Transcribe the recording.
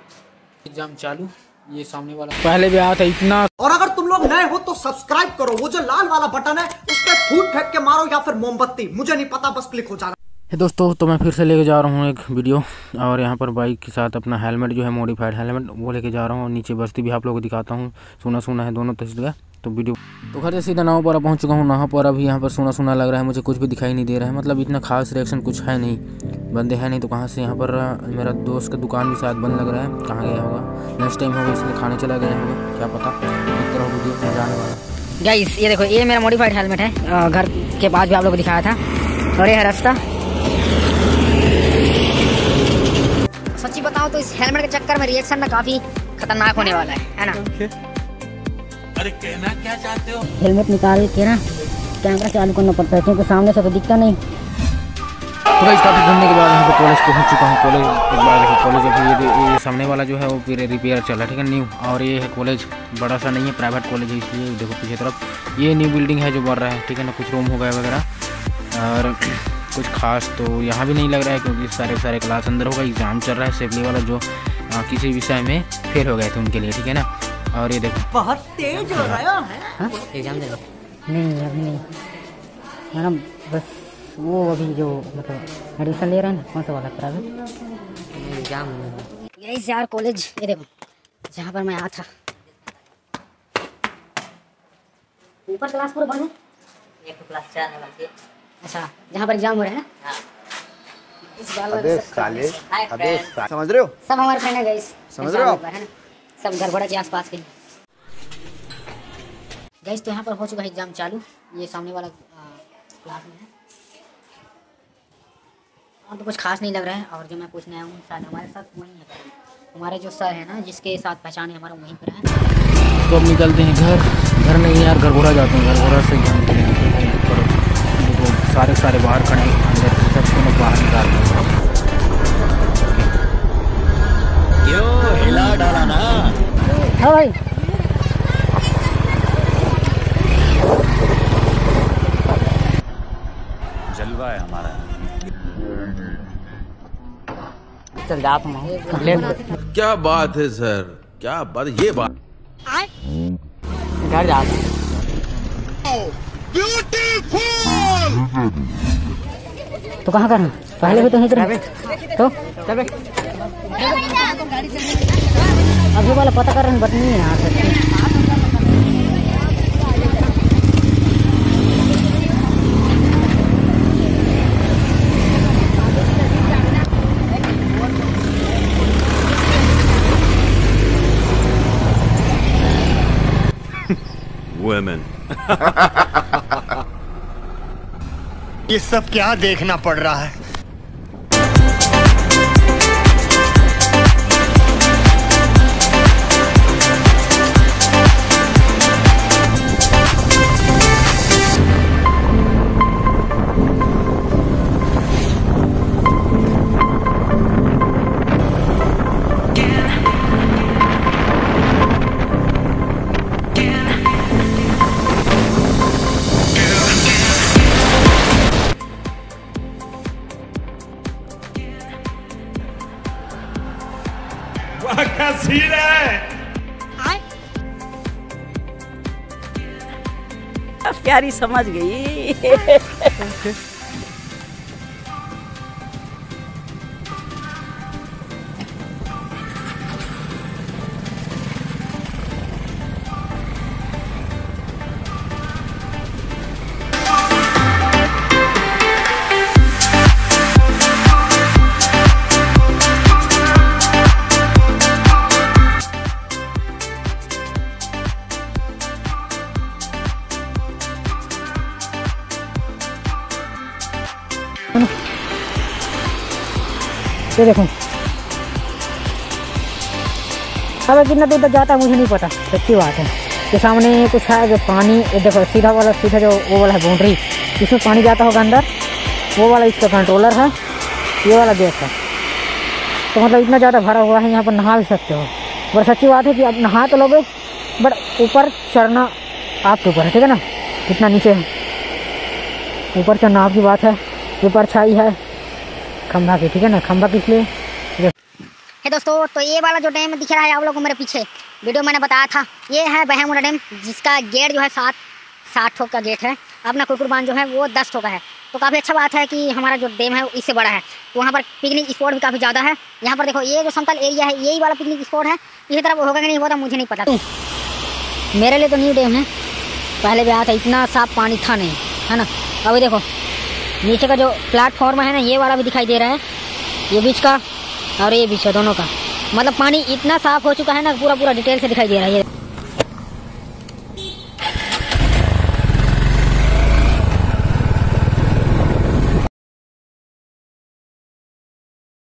Exam चालू, ये सामने वाला पहले भी आया था इतना। और अगर तुम लोग नए हो तो सब्सक्राइब करो, वो जो लाल वाला बटन है उस पर फूट फेंक के मारो या फिर मोमबत्ती, मुझे नहीं पता, बस क्लिक हो जाना। दोस्तों तो मैं फिर से लेके जा रहा हूँ एक वीडियो, और यहाँ पर बाइक के साथ अपना हेलमेट जो है मॉडिफाइड हेलमेट वो लेके जा रहा हूँ, और नीचे बस्ती भी आप लोगों को दिखाता हूँ। सोना सोना है दोनों तस्वीर। तो वीडियो तो घर से सीधा नाव पर पहुँच चुका हूँ। नाव पर अभी यहाँ पर सोना सोना लग रहा है, मुझे कुछ भी दिखाई नहीं दे रहा है, मतलब इतना खास रिएक्शन कुछ है नहीं, बंदे हैं नहीं। तो कहाँ से यहाँ पर मेरा दोस्त का दुकान भी शायद बंद लग रहा है, कहाँ गया होगा, नेक्स्ट टाइम होगा इसलिए खाने चला गया होगा, क्या पता। एक तरह वीडियो में जाने वाला गाइस, ये देखो ये मेरा मॉडिफाइड हेलमेट है, घर के पास भी आप लोगों को दिखाया था, और ये है रास्ता। सच्ची बताओ तो इस हेलमेट के चक्कर में रिएक्शन ना काफी खतरनाक होने वाला है ना। अरे कहना क्या चाहते हो? हेलमेट निकाल के ना कैमरा चालू करना पड़ता है, क्योंकि सामने से तो दिखता नहीं। तो गाइस काफ़ी घूमने के बाद यहाँ पर कॉलेज पहुँच चुका हूँ। कॉलेज एक बार देखो, कॉलेज अभी ये सामने वाला जो है वो फिर रिपेयर चल रहा है, ठीक है, न्यू। और ये है कॉलेज, बड़ा सा नहीं है, प्राइवेट कॉलेज है, इसलिए देखो पीछे तरफ ये न्यू बिल्डिंग है जो बढ़ रहा है, ठीक है ना। कुछ रूम हो गया वगैरह, और कुछ खास तो यहाँ भी नहीं लग रहा है, क्योंकि सारे क्लास अंदर होगा। एग्जाम चल रहा है सेफली वाला, जो किसी विषय में फेल हो गए थे उनके लिए, ठीक है ना। और ये देखो बहुत तेज हो रहा है एग्जाम दे नहीं अभी नहीं मैडम, बस वो अभी जो मतलब एडमिशन ले रहे हैं ना, कौन सा वाला प्राइवेट एग्जाम यही यार कॉलेज। ये देखो जहाँ पर मैं आया था, ऊपर क्लास पूरा बंद है, एक तो क्लास 4 है। अच्छा, जहाँ पर एग्जाम हो रहे हैं ना, इस अबे समझ रहे हो, सब हमारे फ्रेंड है गाइस, समझ रहे हो आप? है ना, सब गड़बड़ा के आसपास के गाइस। तो यहाँ पर हो चुका है एग्जाम चालू, ये सामने वाला क्लास में है, और तो कुछ खास नहीं लग रहा है। और जो मैं पूछने आया हूँ शायद हमारे साथ वहीं है, हमारे जो सर है ना जिसके साथ पहचान है हमारा, वहीं पर है। तो अब निकलते हैं घर नहीं यार, घर घोड़ा जाते हैं, घर घोड़ा से जानते हैं। देखो सारे बाहर खड़े हैं, अंदर सबको लोग बाहर निकाल रहे हैं। क्यों हिला डाला ना? हाँ भाई, जलवा है हमारा। चल जा तुम क्या बात है सर, क्या बात, ये बात घर जा। तो कहाँ करना, पहले भी तो इधर तो अभी वाला पता कर रहे हैं, बट नहीं है यहाँ से। Women. ये सब क्या देखना पड़ रहा है? क्या सीन है? प्यारी समझ गई। ये देखो अब कितना दूर तक जाता है मुझे नहीं पता, सच्ची बात है। के सामने कुछ है जो पानी, देखो सीधा वाला, सीधा जो वो वाला है बाउंड्री, इसमें पानी जाता होगा अंदर, वो वाला इसका कंट्रोलर है, ये वाला गेट है। तो मतलब इतना ज़्यादा भरा हुआ है, यहाँ पर नहा भी सकते हो। बट सच्ची बात है कि आप नहा तो लोगे, बट ऊपर चढ़ना आपके ऊपर है, ठीक है ना, कितना नीचे है, ऊपर चढ़ना आपकी बात है। ये परछाई है खंभा की, ठीक है ना, खंभा किस लिए, है दोस्तों, तो ये वाला जो डैम दिख रहा है आप लोगों को मेरे पीछे, वीडियो मैंने बताया था, ये है बहमुंडा डैम, जिसका गेट जो है 60 ठोक का गेट है। अपना कुकुर बांध जो है वो 10 ठोक का है। तो काफ़ी अच्छा बात है कि हमारा जो डैम है इससे बड़ा है। तो वहाँ पर पिकनिक स्पॉट भी काफ़ी ज़्यादा है। यहाँ पर देखो ये जो समतल एरिया है यही वाला पिकनिक स्पॉट है। इसी तरफ होगा कि नहीं होता मुझे नहीं पता। मेरे लिए तो न्यू डैम है, पहले भी आया था, इतना साफ पानी था नहीं, है ना। अभी देखो नीचे का जो प्लेटफॉर्म है ना, ये वाला भी दिखाई दे रहा है, ये बीच का और ये बीच का दोनों का, मतलब पानी इतना साफ हो चुका है ना, पूरा डिटेल से दिखाई दे रहा है ये।